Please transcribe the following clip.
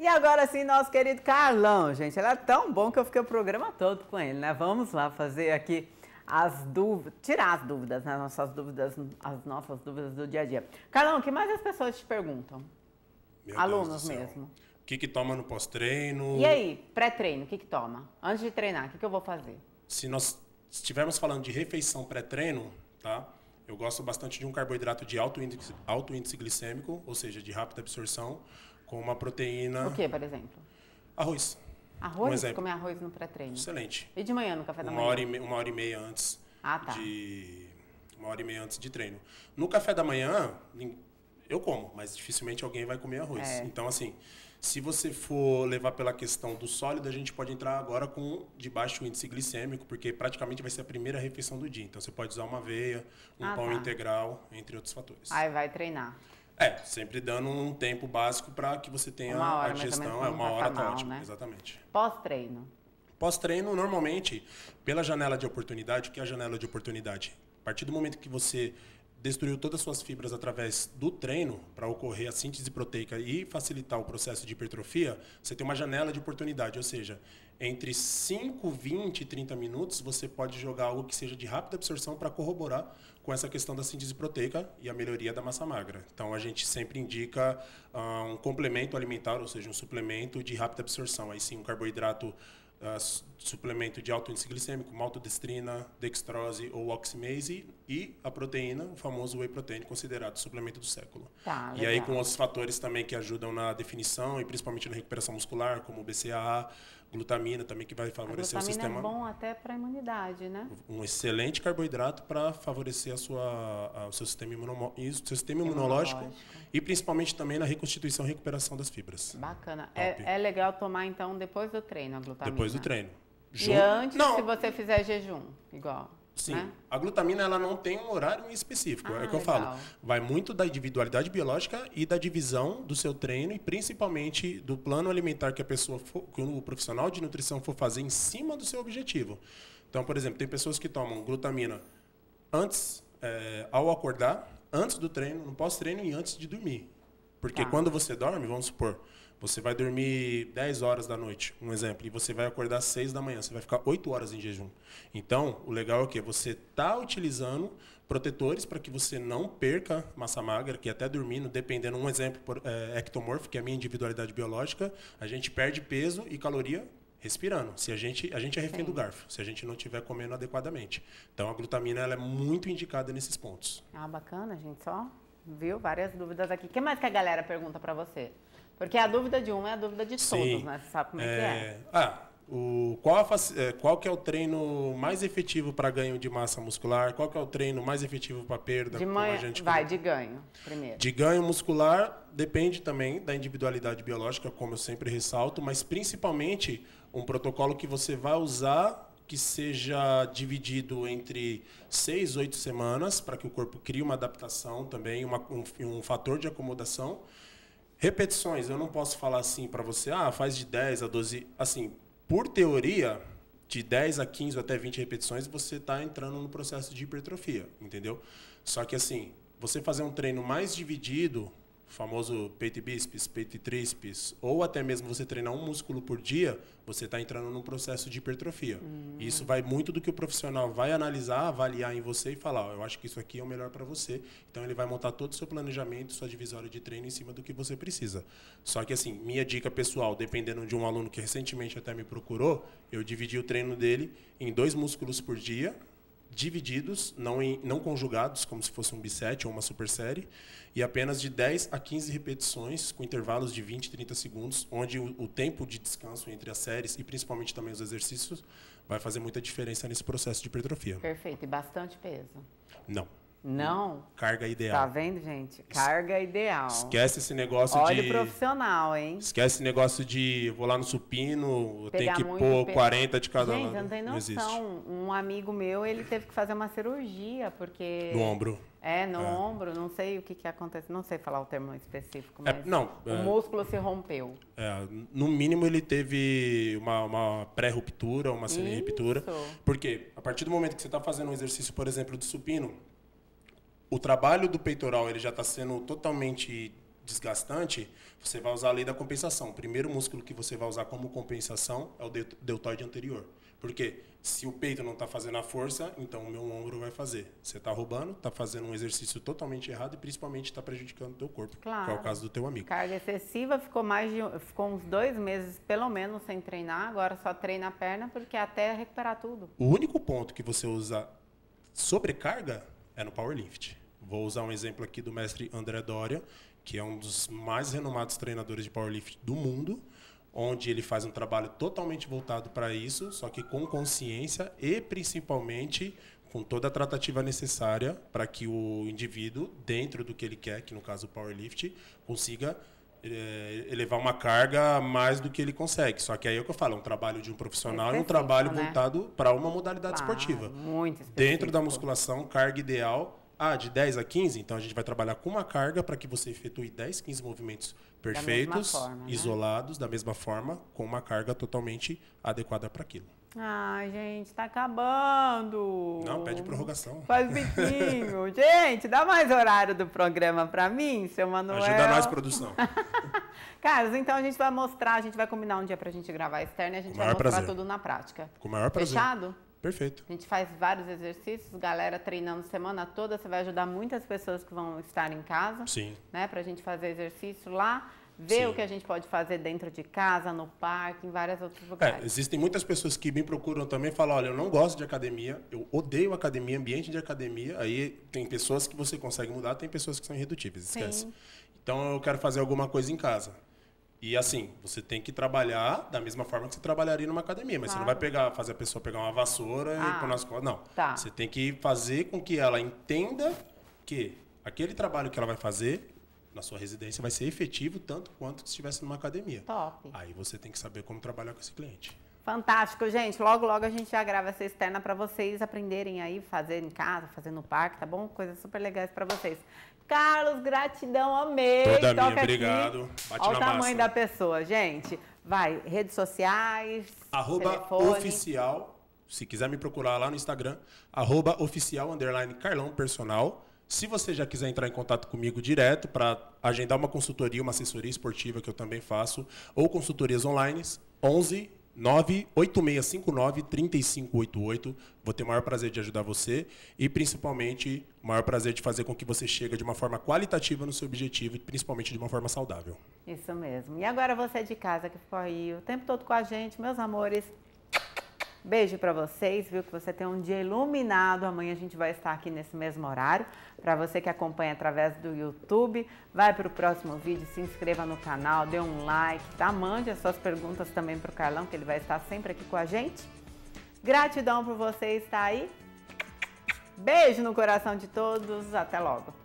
E agora sim, nosso querido Carlão, gente. Ele é tão bom que eu fiquei o programa todo com ele, né? Vamos lá fazer aqui as dúvidas, tirar as dúvidas, né? As nossas dúvidas do dia a dia. Carlão, o que mais as pessoas te perguntam? Meu Alunos Deus do céu. mesmo. O que toma no pós-treino? E aí, pré-treino, o que toma? Antes de treinar, o que eu vou fazer? Se nós estivermos falando de refeição pré-treino, tá? Eu gosto bastante de um carboidrato de alto índice glicêmico, ou seja, de rápida absorção, com uma proteína... O que, por exemplo? Arroz. Arroz? Comer arroz no pré-treino. Excelente. E de manhã, no café da manhã? Uma hora e meia antes tá. Uma hora e meia antes de treino. No café da manhã, eu como, mas dificilmente alguém vai comer arroz. Então, assim, se você for levar pela questão do sólido, a gente pode entrar agora com de baixo índice glicêmico, porque praticamente vai ser a primeira refeição do dia. Então, você pode usar uma aveia, um pão integral, entre outros fatores. Aí vai treinar. Sempre dando um tempo básico para que você tenha a digestão. Uma hora tá mal, ótimo, né? Exatamente. Pós-treino. Pós-treino, normalmente, pela janela de oportunidade, o que é a janela de oportunidade? A partir do momento que você destruiu todas as suas fibras através do treino, para ocorrer a síntese proteica e facilitar o processo de hipertrofia, você tem uma janela de oportunidade, ou seja, entre 5, 20 e 30 minutos, você pode jogar algo que seja de rápida absorção para corroborar com essa questão da síntese proteica e a melhoria da massa magra. Então, a gente sempre indica um complemento alimentar, ou seja, um suplemento de rápida absorção. Aí sim, um carboidrato, suplemento de alto índice glicêmico, maltodestrina, dextrose ou oximase, e a proteína, o famoso whey protein, considerado suplemento do século. Tá, e aí com outros fatores também que ajudam na definição e principalmente na recuperação muscular, como o BCAA, glutamina também, que vai favorecer o sistema. A glutamina é bom até para a imunidade, né? Um excelente carboidrato para favorecer o seu sistema imunológico e principalmente também na reconstituição e recuperação das fibras. Bacana. É legal tomar então depois do treino a glutamina? Depois do treino. E antes, se você fizer jejum, igual? Sim. Né? A glutamina ela não tem um horário específico. É o que eu falo. Vai muito da individualidade biológica e da divisão do seu treino e principalmente do plano alimentar que que o profissional de nutrição for fazer em cima do seu objetivo. Então, por exemplo, tem pessoas que tomam glutamina antes, ao acordar, antes do treino, no pós-treino e antes de dormir. Porque quando você dorme, vamos supor, você vai dormir 10 horas da noite, um exemplo, e você vai acordar às 6 da manhã, você vai ficar 8 horas em jejum. Então, o legal é o quê? Você está utilizando protetores para que você não perca massa magra, que até dormindo, dependendo, um exemplo, ectomorfo, que é a minha individualidade biológica, a gente perde peso e caloria respirando. Se a gente é refém do garfo, se a gente não estiver comendo adequadamente. Então, a glutamina ela é muito indicada nesses pontos. Bacana, gente, só viu várias dúvidas aqui. O que mais que a galera pergunta para você? Porque a dúvida de um é a dúvida de todos, né? Você sabe como é que é. Qual que é o treino mais efetivo para ganho de massa muscular? Qual que é o treino mais efetivo para perda? De ganho, primeiro. De ganho muscular depende também da individualidade biológica, como eu sempre ressalto, mas principalmente um protocolo que você vai usar que seja dividido entre 6, 8 semanas, para que o corpo crie uma adaptação também, um fator de acomodação. Repetições, eu não posso falar assim para você, faz de 10 a 12, assim, por teoria, de 10 a 15 ou até 20 repetições, você está entrando no processo de hipertrofia, entendeu? Só que assim, você fazer um treino mais dividido, famoso peito e bíceps, peito e tríceps, ou até mesmo você treinar um músculo por dia, você está entrando num processo de hipertrofia. E isso vai muito do que o profissional vai analisar, avaliar em você e falar, eu acho que isso aqui é o melhor para você. Então ele vai montar todo o seu planejamento, sua divisória de treino em cima do que você precisa. Só que assim, minha dica pessoal, dependendo de um aluno que recentemente até me procurou, eu dividi o treino dele em 2 músculos por dia, divididos, não conjugados, como se fosse um bisete ou uma supersérie, e apenas de 10 a 15 repetições, com intervalos de 20, 30 segundos, onde o tempo de descanso entre as séries e principalmente também os exercícios vai fazer muita diferença nesse processo de hipertrofia. Perfeito. E bastante peso? Não. Não? Carga ideal. Tá vendo, gente? Carga ideal. Esquece esse negócio Olha o profissional, hein? Esquece esse negócio de vou lá no supino, tem que pôr 40 de cada lado. Gente, não tem noção. Um amigo meu, ele teve que fazer uma cirurgia, porque... No ombro. No ombro, não sei o que acontece, não sei falar o termo específico, mas o músculo se rompeu. No mínimo ele teve uma pré-ruptura, uma semi-ruptura. Porque a partir do momento que você está fazendo um exercício, por exemplo, de supino, o trabalho do peitoral ele já está sendo totalmente desgastante, você vai usar a lei da compensação. O primeiro músculo que você vai usar como compensação é o deltoide anterior. Porque se o peito não está fazendo a força, então o meu ombro vai fazer. Você está roubando, está fazendo um exercício totalmente errado e principalmente está prejudicando o teu corpo, claro. que é o caso do teu amigo. Carga excessiva, ficou uns 2 meses, pelo menos, sem treinar. Agora só treina a perna, porque até recuperar tudo. O único ponto que você usa sobrecarga é no powerlift. Vou usar um exemplo aqui do mestre André Doria, que é um dos mais renomados treinadores de powerlift do mundo, onde ele faz um trabalho totalmente voltado para isso, só que com consciência e principalmente com toda a tratativa necessária para que o indivíduo, dentro do que ele quer, que no caso o powerlift, consiga elevar uma carga mais do que ele consegue. Só que aí é o que eu falo, é um trabalho de um profissional e um trabalho voltado para uma modalidade esportiva. Muito específico. Dentro da musculação, carga ideal, de 10 a 15, então a gente vai trabalhar com uma carga para que você efetue 10, 15 movimentos perfeitos, forma, isolados, da mesma forma, com uma carga totalmente adequada para aquilo. Ai, gente, tá acabando. Não, pede prorrogação. Faz biquinho. Gente, dá mais horário do programa pra mim, seu Manuel. Ajuda nós, produção. Carlos, então a gente vai mostrar, a gente vai combinar um dia pra gente gravar a externa e a gente vai mostrar tudo na prática. Com o maior prazer. Fechado? Perfeito. A gente faz vários exercícios, galera treinando semana toda. Você vai ajudar muitas pessoas que vão estar em casa. Sim. Né, pra gente fazer exercício lá. Ver o que a gente pode fazer dentro de casa, no parque, em vários outros lugares. Existem muitas pessoas que me procuram também e falam, olha, eu não gosto de academia, eu odeio academia, ambiente de academia. Aí tem pessoas que você consegue mudar, tem pessoas que são irredutíveis, esquece. Sim. Então eu quero fazer alguma coisa em casa. E assim, você tem que trabalhar da mesma forma que você trabalharia numa academia. Mas você não vai fazer a pessoa pegar uma vassoura e pôr nas costas. Não. Tá. Você tem que fazer com que ela entenda que aquele trabalho que ela vai fazer na sua residência vai ser efetivo tanto quanto se estivesse numa academia. Top. Aí você tem que saber como trabalhar com esse cliente. Fantástico, gente. Logo, logo a gente já grava essa externa para vocês aprenderem aí, fazer em casa, fazer no parque, tá bom? Coisas super legais para vocês. Carlos, gratidão, amei. Toda minha, obrigado. Bate olha o tamanho da pessoa, gente. Vai, redes sociais, @oficial, se quiser me procurar lá no Instagram, @oficial_Carlão Personal. Se você já quiser entrar em contato comigo direto para agendar uma consultoria, uma assessoria esportiva que eu também faço, ou consultorias online, 11 98659 3588. Vou ter o maior prazer de ajudar você e, principalmente, o maior prazer de fazer com que você chegue de uma forma qualitativa no seu objetivo e, principalmente, de uma forma saudável. Isso mesmo. E agora você de casa que ficou aí o tempo todo com a gente, meus amores. Beijo para vocês, viu? Que você tem um dia iluminado. Amanhã a gente vai estar aqui nesse mesmo horário. Para você que acompanha através do YouTube, vai para o próximo vídeo, se inscreva no canal, dê um like, tá? Mande as suas perguntas também para o Carlão, que ele vai estar sempre aqui com a gente. Gratidão por você estar aí. Beijo no coração de todos. Até logo.